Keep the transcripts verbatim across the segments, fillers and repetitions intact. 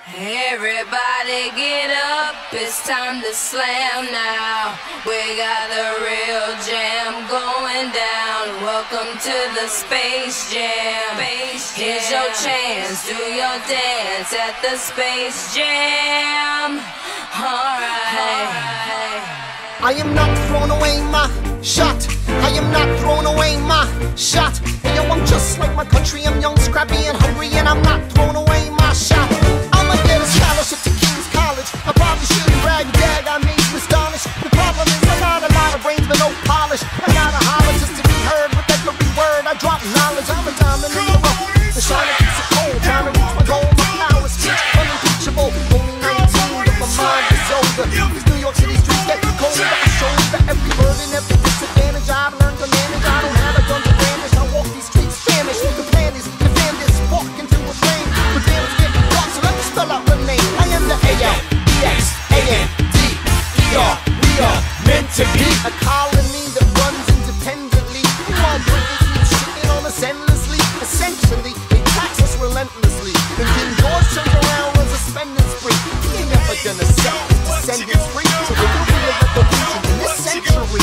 Everybody get up, it's time to slam now. We got the real jam going down. Welcome to the Space Jam. Here's your chance, do your dance at the Space Jam. Alright. I am not throwing away my shot. I am not throwing away my shot. Yo, I'm just like my country, I'm young, scrappy, and hungry, and I'm not throwing away my shot. I'ma get a scholarship to King's College. I probably shouldn't brag, gag, I made you astonished. The problem is I got a lot of brains but no polish. I gotta holler just to be heard with every word. I drop knowledge, I'm a diamond in the rough. The shining piece of coal, trying to reach my goal. My power speech unimpeachable. Only nineteen, but my mind is older. These New York City streets get colder. I show that every word and every disadvantage I've learned to manage. I don't have a gun to brandish. I walk these streets famished. The plan is to fan this, walk into a flame. But damn, it's getting dark, so let me spell out the name. I am the A L E X A N D E R. We are meant to be a colony that runs independently. While British shitting on us endlessly. Essentially, they tax us relentlessly. And King George turns around runs a spending spree. He ain't never gonna set his descendants free. So there will be a revolution in this century.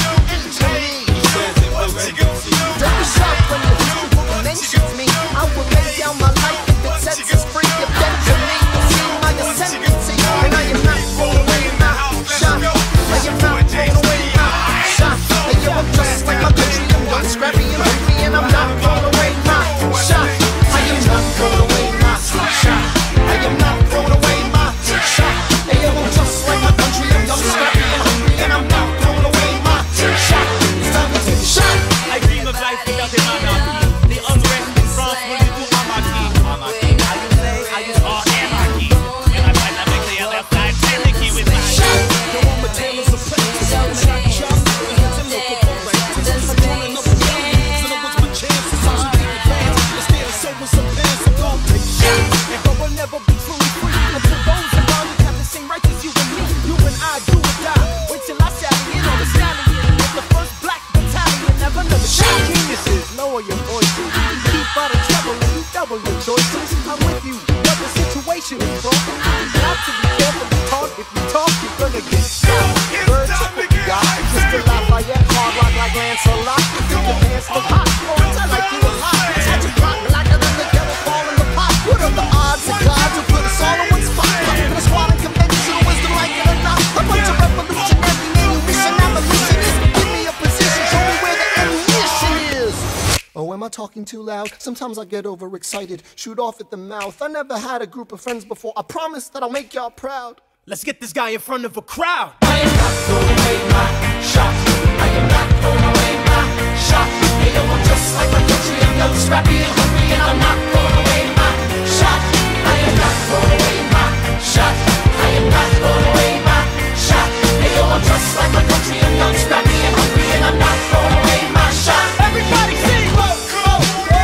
Don't be shocked when the history mentions me. I will lay down my life if it sets us free. Eventually, you'll see my ascendancy. And I am not throwing away my shot. I am not throwing away my shot. And yo, I'm just like my country. I'm young, scrappy, and hungry, and I'm not throwing away my shot. I am not throwing away my shot. I am not throwing away my shot. And yo, I'm just like my country. I'm young, scrappy, and hungry, and I'm not throwing away my shot. It's time to take a shot. I dream of life without an anarchy. The unrest in France will lead to anarchy. Anarchy. I will say I use all anarchy. When I find I make the other side panicky with my shot. Yo, I'm a tailor supreme. I'm not shot. It's a local parade. I'm rolling up a million. So what's my chances? I should take advance. Instead of sewing some pants, I'm gonna take a shot. And I will never be truly free until those around me have the same rights as you and me. You and I do or die. Wait till I sally in on the stallion with the first black battalion. Never another shot. Geniuses, lower your voices. Keep out of trouble and you double your choices. I'm with you, but the situation is broken. You have to be careful to talk. If you talk, you're gonna get shot. Bird check what you got. Mister Lafayette, hard rock like Lancelot. You think your pants look hot? Oh, I like you a lot. Such a rock blacker than the devil fall in the pot. What are the odds of God to put us all in one spot? For the squad and conventional wisdom, like it or not. A bunch of revolutionary manumission abolitionists. Give me a position, show me where the ammunition is. Oh, am I talking too loud? Sometimes I get overexcited, shoot off at the mouth. I never had a group of friends before. I promise that I'll make y'all proud. Let's get this guy in front of a crowd. I am not throwing away my shot. I am not throwing away my shot. Hey, yo, I'm just like my country. I'm young, scrappy, and hungry, and I'm not throwing away my shot. I am not throwing away my shot. I am not throwing away my shot. Hey, yo, I'm just like my country. I'm young, scrappy, and hungry, and I'm not throwing away my shot. Everybody sing, whoa, whoa, whoa.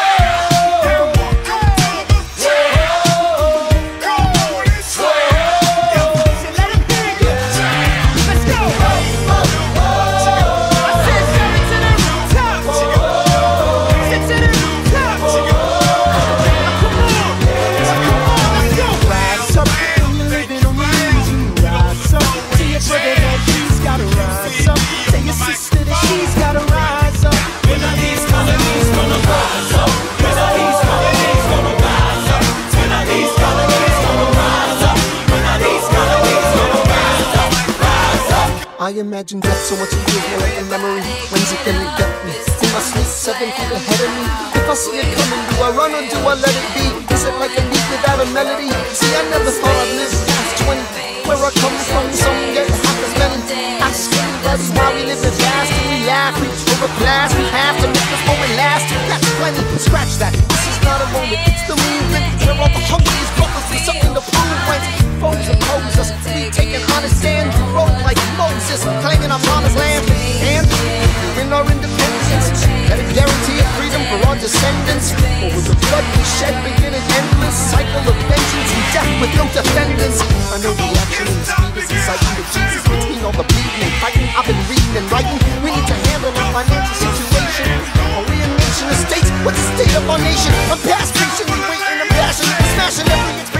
I imagine death so much it feels more like a memory. When's it gonna get me? In my sleep, seven feet ahead of me. If I see it coming, do I run or do I let it be? Is it like a beat without a melody? See, I never thought I'd live past twenty. Where I come from, some get half as many. Asking, that's why we live in fast. And we laugh, reach for a blast. We have to make this moment last. That's plenty, scratch that. This is not a moment, it's the movement. Where all the hungriest brothers with something to prove. When foes oppose us, we take an honest stand. You roll like Moses, claiming our promised land. And in our independence, that a guarantee of freedom for our descendants. Over the blood we shed, begin an endless cycle of vengeance and death with no defendants. I know the action and the speed is exciting, but Jesus, between all the bleeding and fighting, I've been reading and writing. We need to handle our financial situation. Are we a nation of states? What's the state of our nation? I'm past patiently waiting, I'm passionate, smashing every